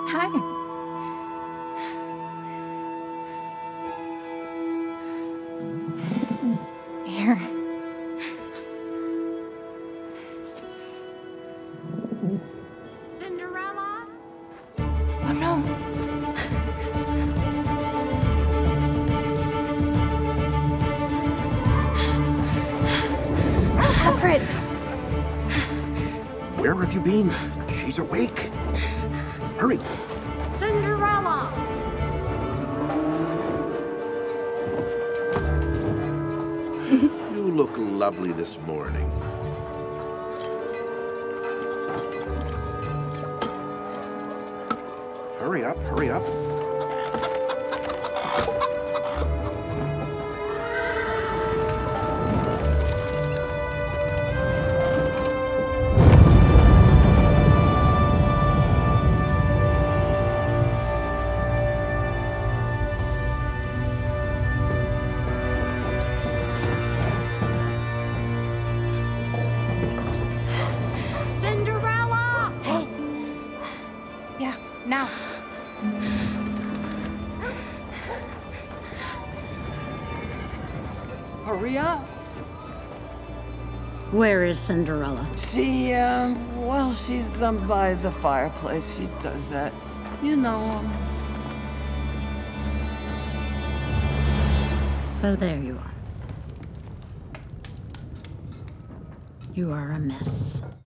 Hi. Here. Cinderella? Oh no. Alfred! Where have you been? She's awake. Hurry. Cinderella! You look lovely this morning. Hurry up, hurry up. Cinderella! Hey. Yeah, now. Hurry up. Where is Cinderella? She, well, she's by the fireplace. She does that. You know. So there you are. You are a mess.